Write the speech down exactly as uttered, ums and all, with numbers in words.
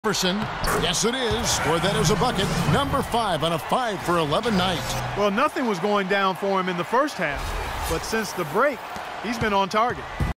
Yes, it is. Or that is a bucket. Number five on a five for eleven night. Well, nothing was going down for him in the first half, but since the break, he's been on target.